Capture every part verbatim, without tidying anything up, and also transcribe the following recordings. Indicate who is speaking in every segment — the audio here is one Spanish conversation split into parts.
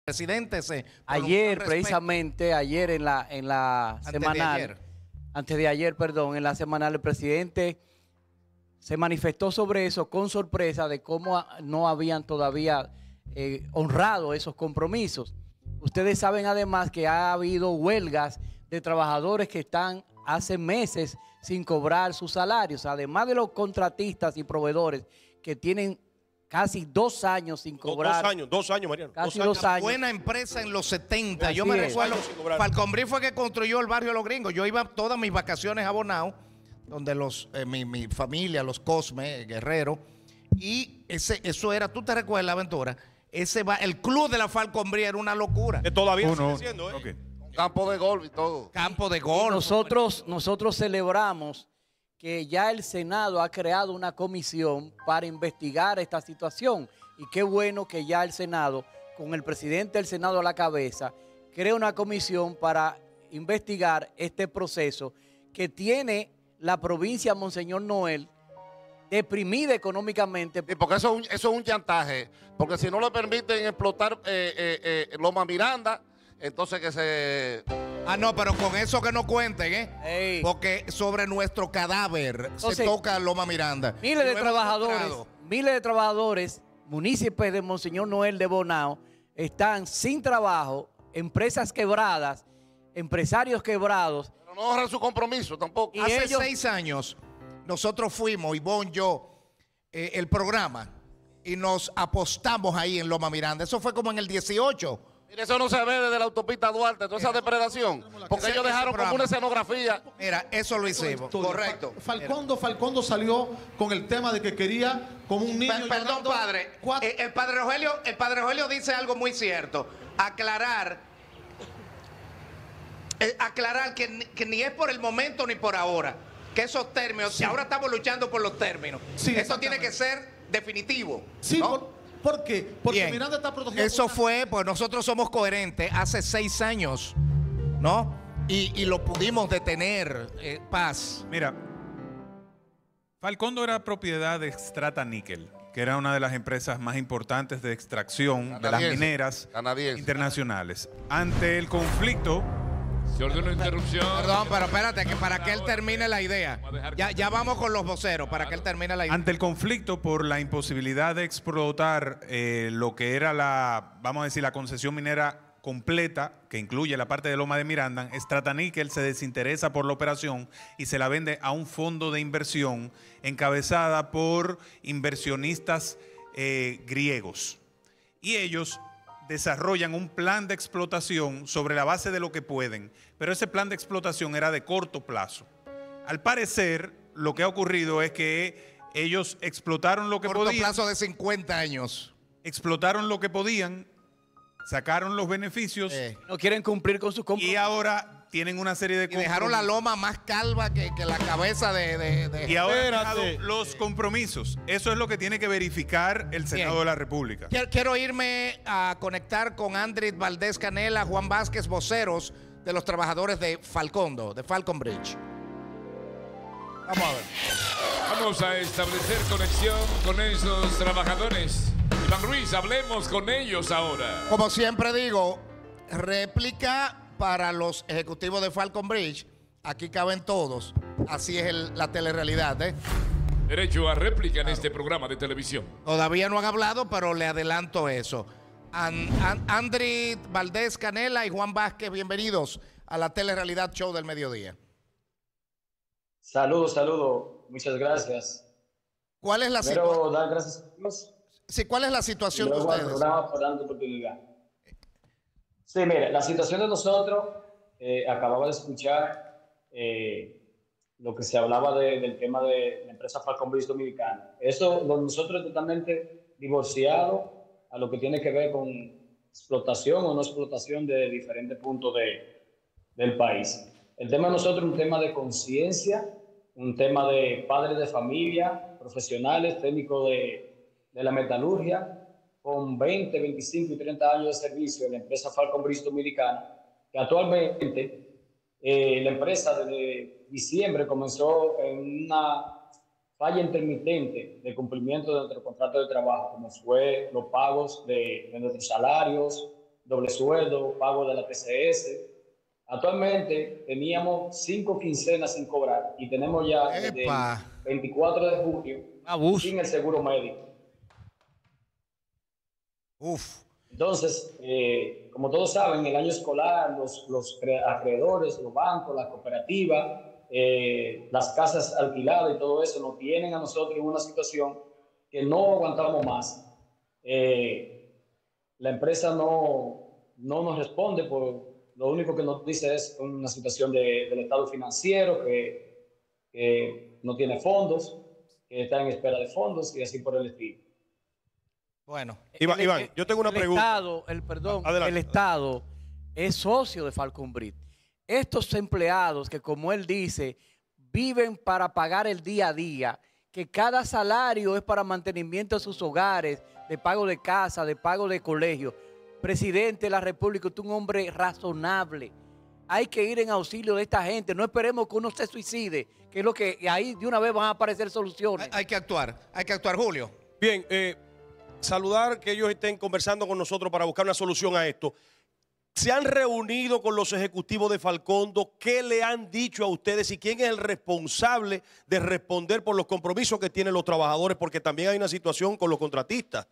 Speaker 1: presidente se
Speaker 2: ayer precisamente, ayer en la, en la
Speaker 1: antes
Speaker 2: semanal,
Speaker 1: de ayer.
Speaker 2: antes de ayer, perdón, en la semanal el presidente se manifestó sobre eso con sorpresa de cómo no habían todavía eh, honrado esos compromisos. Ustedes saben además que ha habido huelgas de trabajadores que están hace meses sin cobrar sus salarios, además de los contratistas y proveedores que tienen casi dos años sin cobrar.
Speaker 3: Dos años, dos años, Mariano.
Speaker 2: Casi
Speaker 3: dos
Speaker 2: dos años.
Speaker 1: Buena empresa en los setenta.
Speaker 2: Así
Speaker 1: Yo me
Speaker 2: es.
Speaker 1: recuerdo,
Speaker 3: Años sin cobrar.
Speaker 1: Falconbridge fue que construyó el barrio Los Gringos. Yo iba todas mis vacaciones a Bonao, donde los, eh, mi, mi familia, los Cosme, Guerrero, y ese, eso era, ¿tú te recuerdas, Aventura? Ese va, el club de la Falconbridge era una locura.
Speaker 3: Que todavía
Speaker 4: Uno,
Speaker 3: sigue siendo, ¿eh?
Speaker 4: ok.
Speaker 5: Campo de golf y todo.
Speaker 1: Campo de
Speaker 2: Y
Speaker 1: golf.
Speaker 2: nosotros, nosotros celebramos que ya el Senado ha creado una comisión para investigar esta situación. Y qué bueno que ya el Senado, con el presidente del Senado a la cabeza, crea una comisión para investigar este proceso que tiene la provincia Monseñor Noel deprimida económicamente.
Speaker 5: Sí, porque eso es, un, eso es un chantaje. Porque si no le permiten explotar eh, eh, eh, Loma Miranda, entonces que se...
Speaker 1: Ah, no, pero con eso que no cuenten, ¿eh?
Speaker 2: Ey.
Speaker 1: Porque sobre nuestro cadáver
Speaker 2: Entonces,
Speaker 1: se toca Loma Miranda.
Speaker 2: Miles
Speaker 1: Y
Speaker 2: de
Speaker 1: lo hemos
Speaker 2: trabajadores,
Speaker 1: demostrado.
Speaker 2: miles de trabajadores, municipios de Monseñor Noel de Bonao, están sin trabajo, empresas quebradas, empresarios quebrados.
Speaker 5: Pero no honran su compromiso tampoco.
Speaker 2: Y
Speaker 1: Hace
Speaker 2: ellos-
Speaker 1: seis años nosotros fuimos, Ivonne, yo, eh, el programa, y nos apostamos ahí en Loma Miranda. Eso fue como en el dieciocho.
Speaker 5: Mire, eso no se ve desde la autopista Duarte, toda esa depredación. Porque
Speaker 1: Ese-
Speaker 5: ellos
Speaker 1: ese
Speaker 5: dejaron como
Speaker 1: programa.
Speaker 5: una escenografía.
Speaker 1: Mira, eso lo hicimos.
Speaker 6: Estudio.
Speaker 1: Correcto.
Speaker 6: Fa- Falcondo, Falcondo salió con el tema de que quería como un niño.
Speaker 1: Per- Perdón,
Speaker 6: llorando
Speaker 1: padre.
Speaker 6: cuatro-
Speaker 1: Eh, El padre Rogelio, el padre Rogelio dice algo muy cierto. Aclarar, eh, aclarar que, ni- que ni es por el momento ni por ahora. Que esos términos, si ahora estamos luchando por los términos,
Speaker 6: Sí,
Speaker 1: eso tiene
Speaker 6: exactamente.
Speaker 1: que ser definitivo.
Speaker 6: Sí,
Speaker 1: ¿no?
Speaker 6: por, ¿por qué? Porque
Speaker 1: Bien.
Speaker 6: Miranda está protegido.
Speaker 1: Eso
Speaker 6: por-
Speaker 1: fue, pues nosotros somos coherentes hace seis años, ¿no? Y, y lo pudimos detener, eh, Paz.
Speaker 4: Mira, Falcondo era propiedad de Extrata Níquel, que era una de las empresas más importantes de extracción de las
Speaker 5: Canadiense.
Speaker 4: mineras
Speaker 5: Canadiense.
Speaker 4: internacionales. Ante el conflicto,
Speaker 7: Se ordena una interrupción.
Speaker 1: Perdón, pero espérate, que para que él termine la idea. Ya, ya vamos con los voceros, para que él termine la idea.
Speaker 4: ante el conflicto por la imposibilidad de explotar eh, lo que era la, vamos a decir, la concesión minera completa, que incluye la parte de Loma de Miranda, Extrata Níquel se desinteresa por la operación y se la vende a un fondo de inversión encabezada por inversionistas eh, griegos. Y ellos desarrollan un plan de explotación sobre la base de lo que pueden, pero ese plan de explotación era de corto plazo. Al parecer, lo que ha ocurrido es que ellos explotaron lo que
Speaker 1: Corto
Speaker 4: podían,
Speaker 1: plazo de cincuenta años.
Speaker 4: explotaron lo que podían, sacaron los beneficios
Speaker 1: Eh,
Speaker 2: No quieren cumplir con sus
Speaker 4: y
Speaker 2: compromisos.
Speaker 4: ahora tienen una serie de
Speaker 1: y dejaron la
Speaker 4: compromisos.
Speaker 1: loma más calva que, que la cabeza de... de- de-
Speaker 4: Y ahora han
Speaker 3: Espérate.
Speaker 4: dejado los compromisos. Eso es lo que tiene que verificar el Senado
Speaker 1: Bien.
Speaker 4: de la República.
Speaker 1: Quiero, quiero irme a conectar con Andrés Valdés Canela, Juan Vázquez, voceros de los trabajadores de Falcondo, de Falconbridge. Vamos a ver.
Speaker 7: Vamos a establecer conexión con esos trabajadores. Iván Ruiz, hablemos con ellos ahora.
Speaker 1: Como siempre digo, réplica para los ejecutivos de Falconbridge. Aquí caben todos. Así es el- la telerrealidad, ¿eh?
Speaker 7: Derecho a réplica en este programa de televisión.
Speaker 1: Todavía no han hablado, pero le adelanto eso. An, An- Andrés Valdés Canela y Juan Vázquez, bienvenidos a la telerrealidad show del mediodía.
Speaker 8: Saludos, saludos. Muchas gracias.
Speaker 1: ¿Cuál es la, situa-
Speaker 8: Primero, dar gracias a Dios
Speaker 1: sí, ¿cuál es la
Speaker 8: y
Speaker 1: situación de
Speaker 8: luego al
Speaker 1: ustedes?
Speaker 8: programa por darnos oportunidad. Sí, mire, la situación de nosotros, eh, acababa de escuchar eh, lo que se hablaba de- del tema de la empresa Falconbridge Dominicana. Eso, lo- nosotros totalmente divorciado a lo que tiene que ver con explotación o no explotación de diferentes puntos de, del país. El tema de nosotros es un tema de conciencia, un tema de padres de familia, profesionales, técnicos de, de la metalurgia, con veinte, veinticinco y treinta años de servicio en la empresa Falconbridge Dominicana, que actualmente eh, la empresa desde diciembre comenzó en una falla intermitente de cumplimiento de nuestro contrato de trabajo, como fue los pagos de, de nuestros salarios, doble sueldo, pago de la T C S. Actualmente teníamos cinco quincenas sin cobrar y tenemos ya desde el veinticuatro de junio
Speaker 3: Abuso.
Speaker 8: sin el seguro médico.
Speaker 1: Uf.
Speaker 8: Entonces, eh, como todos saben, el año escolar, los, los acreedores, los bancos, las cooperativas, eh, las casas alquiladas y todo eso nos tienen a nosotros en una situación que no aguantamos más. Eh, la empresa no, no nos responde, por, lo único que nos dice es una situación de, del estado financiero, que, que no tiene fondos, que está en espera de fondos y así por el estilo.
Speaker 1: Bueno,
Speaker 3: Iván,
Speaker 2: el,
Speaker 3: Iván, yo tengo una
Speaker 2: el
Speaker 3: pregunta.
Speaker 2: Estado, el perdón,
Speaker 3: Adelante.
Speaker 2: el Estado es socio de Falconbridge. Estos empleados que, como él dice, viven para pagar el día a día, que cada salario es para mantenimiento de sus hogares, de pago de casa, de pago de colegio. Presidente de la República, usted es un hombre razonable. Hay que ir en auxilio de esta gente. No esperemos que uno se suicide, que es lo que ahí de una vez van a aparecer soluciones.
Speaker 1: hay, hay que actuar, hay que actuar, Julio.
Speaker 3: Bien, eh, saludar que ellos estén conversando con nosotros para buscar una solución a esto. ¿Se han reunido con los ejecutivos de Falcondo? ¿Qué le han dicho a ustedes y quién es el responsable de responder por los compromisos que tienen los trabajadores? Porque también hay una situación con los contratistas.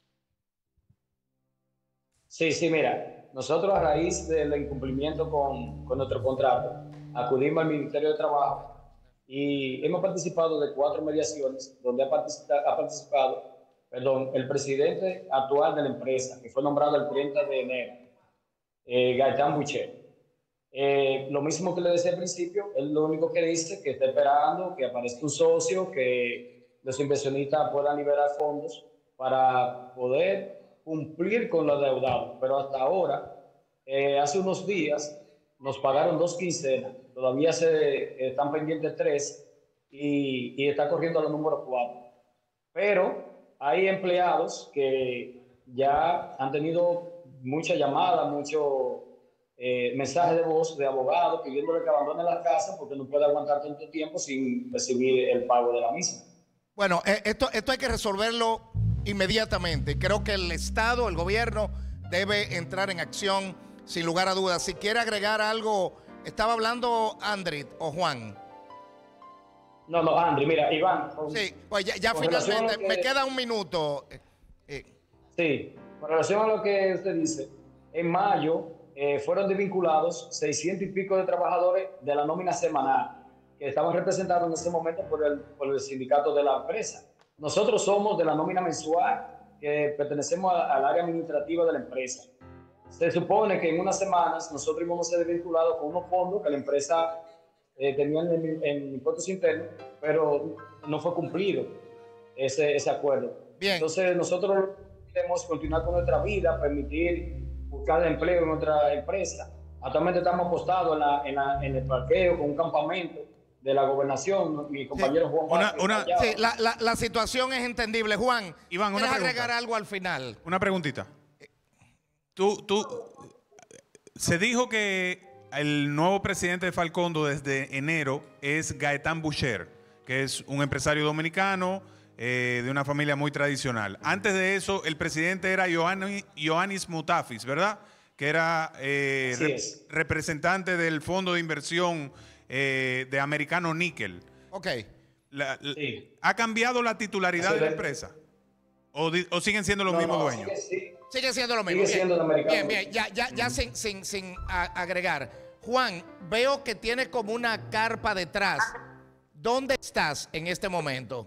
Speaker 8: Sí, sí, mira, nosotros a raíz del incumplimiento con, con nuestro contrato, acudimos al Ministerio de Trabajo y hemos participado de cuatro mediaciones donde ha participado, ha participado perdón, el presidente actual de la empresa, que fue nombrado el treinta de enero, eh, Gaitán Boucher. Eh, lo mismo que le decía al principio, él lo único que dice que está esperando que aparezca un socio, que los inversionistas puedan liberar fondos para poder cumplir con lo adeudado. Pero hasta ahora, eh, hace unos días, nos pagaron dos quincenas, todavía se están pendientes tres y, y está corriendo la número cuatro. Pero hay empleados que ya han tenido muchas llamadas, muchos eh, mensajes de voz de abogados pidiéndole que abandone la casa porque no puede aguantar tanto tiempo sin recibir el pago de la misma.
Speaker 1: Bueno, eh, esto, esto hay que resolverlo inmediatamente. Creo que el Estado, el gobierno, debe entrar en acción sin lugar a dudas. Si quiere agregar algo, estaba hablando Andrit o Juan.
Speaker 8: No, no, Andri, mira, Iván. Con,
Speaker 1: sí, pues ya, ya finalmente, que, me queda un minuto. Eh.
Speaker 8: Sí, con relación a lo que usted dice, en mayo eh, fueron desvinculados seiscientos y pico de trabajadores de la nómina semanal, que estaban representados en ese momento por el, por el sindicato de la empresa. Nosotros somos de la nómina mensual, que pertenecemos a, al área administrativa de la empresa. Se supone que en unas semanas nosotros íbamos a ser desvinculados con unos fondos que la empresa Eh, tenían en, en impuestos internos, pero no fue cumplido ese, ese acuerdo.
Speaker 1: Bien.
Speaker 8: Entonces nosotros queremos continuar con nuestra vida, permitir buscar empleo en otra empresa. Actualmente estamos apostados en, la, en, la, en el parqueo con un campamento de la gobernación, mi compañero
Speaker 1: sí.
Speaker 8: Juan Vázquez.
Speaker 4: Una, una,
Speaker 1: sí, la, la, la situación es entendible. Juan,
Speaker 4: Iván,
Speaker 1: ¿quieres
Speaker 4: una
Speaker 1: agregar algo al final?
Speaker 4: Una preguntita. Tú, tú, se dijo que el nuevo presidente de Falcondo desde enero es Gaitán Boucher, que es un empresario dominicano eh, de una familia muy tradicional. Antes de eso, el presidente era Ioannis, Ioannis Moutafis, ¿verdad? Que era eh, rep representante del fondo de inversión eh, de Americano Níquel.
Speaker 1: Ok.
Speaker 4: La, la,
Speaker 8: sí.
Speaker 4: ¿Ha cambiado la titularidad
Speaker 8: Eso
Speaker 4: de la
Speaker 8: de...
Speaker 4: empresa? ¿O, ¿O siguen siendo los
Speaker 8: no,
Speaker 4: mismos
Speaker 8: no,
Speaker 4: dueños?
Speaker 8: Sigue, sí.
Speaker 1: Sigue siendo lo mismo.
Speaker 8: Sigue siendo
Speaker 1: bien,
Speaker 8: el americano.
Speaker 1: bien, bien. Ya, ya, ya sin, sin, sin a, agregar. Juan, veo que tiene como una carpa detrás. ¿Dónde estás en este momento?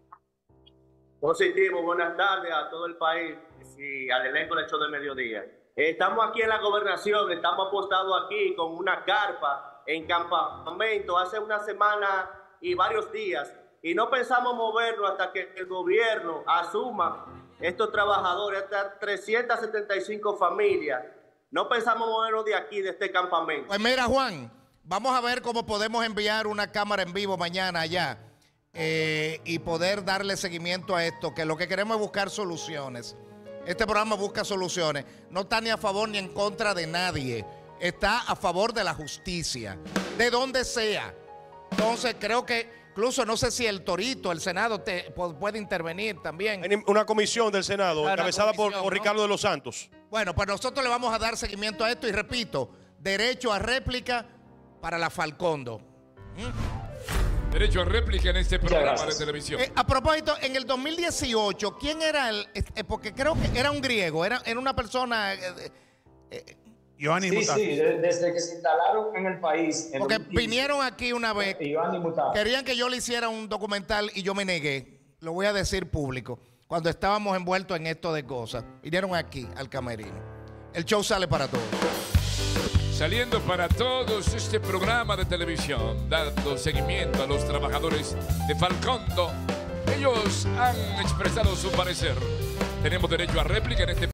Speaker 9: Positivo, buenas tardes a todo el país y al elenco del show de mediodía. Estamos aquí en la gobernación, estamos apostados aquí con una carpa en campamento hace una semana y varios días. Y no pensamos movernos hasta que el gobierno asuma estos trabajadores, estas trescientas setenta y cinco familias. No pensamos movernos de aquí, de este campamento.
Speaker 1: Pues mira, Juan, vamos a ver cómo podemos enviar una cámara en vivo mañana allá eh, y poder darle seguimiento a esto, que lo que queremos es buscar soluciones. Este programa busca soluciones. No está ni a favor ni en contra de nadie. Está a favor de la justicia, de donde sea. Entonces, creo que incluso no sé si el Torito, el Senado, te, puede intervenir también.
Speaker 3: Hay una comisión del Senado,
Speaker 1: Claro,
Speaker 3: encabezada
Speaker 1: comisión,
Speaker 3: por, por
Speaker 1: ¿no?
Speaker 3: Ricardo de los Santos.
Speaker 1: Bueno, Bueno, pues nosotros le vamos a dar seguimiento a esto y repito, derecho a réplica para la Falcondo. ¿Mm?
Speaker 7: Derecho a réplica en este programa de
Speaker 8: gracias.
Speaker 7: televisión.
Speaker 1: Eh, a propósito, en el dos mil dieciocho, ¿quién era el...? eh, porque creo que era un griego, era, era una persona... eh, eh,
Speaker 4: Ioannis
Speaker 8: Sí,
Speaker 4: Mutakis.
Speaker 8: sí, de- desde que se instalaron en el país. en
Speaker 1: porque
Speaker 8: dos mil quince,
Speaker 1: vinieron aquí una vez,
Speaker 8: Ioannis Mutakis.
Speaker 1: querían que yo le hiciera un documental y yo me negué. Lo voy a decir público. Cuando estábamos envueltos en esto de cosas, vinieron aquí al camerino. El show sale para todos.
Speaker 7: Saliendo para todos este programa de televisión, dando seguimiento a los trabajadores de Falcondo. Ellos han expresado su parecer. Tenemos derecho a réplica en este